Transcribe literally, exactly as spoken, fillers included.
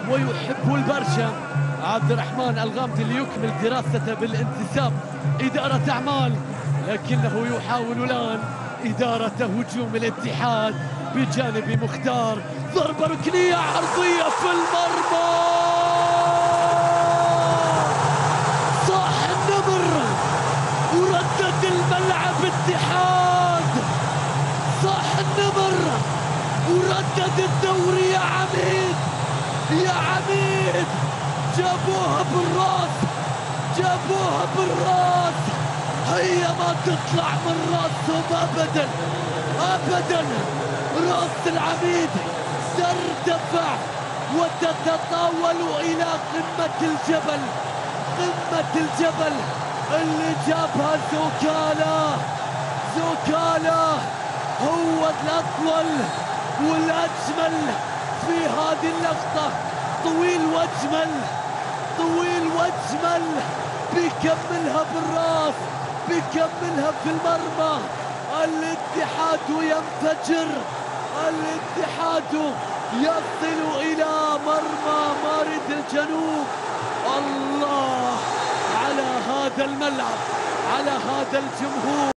ويحب البرشا. عبد الرحمن الغامدي ليكمل دراسته بالانتساب إدارة أعمال، لكنه يحاول الآن إدارة هجوم الاتحاد بجانب مختار. ضربة ركنية عرضية في المرمى، صاح النمر وردد الملعب اتحاد. صاح النمر وردد الدوري يا عميد، يا عميد. جابوها بالراس، جابوها بالراس. هي ما تطلع من راسهم ابدا ابدا. راس العميد ترتفع وتتطاول الى قمة الجبل، قمة الجبل اللي جابها زوكالا. زوكالا هو الاطول والاجمل في هذه اللقطة، طويل واجمل، طويل واجمل. بيكملها بالراس، بيكملها في المرمى. الاتحاد ينفجر، الاتحاد يصل الى مرمى مارد الجنوب. الله على هذا الملعب، على هذا الجمهور.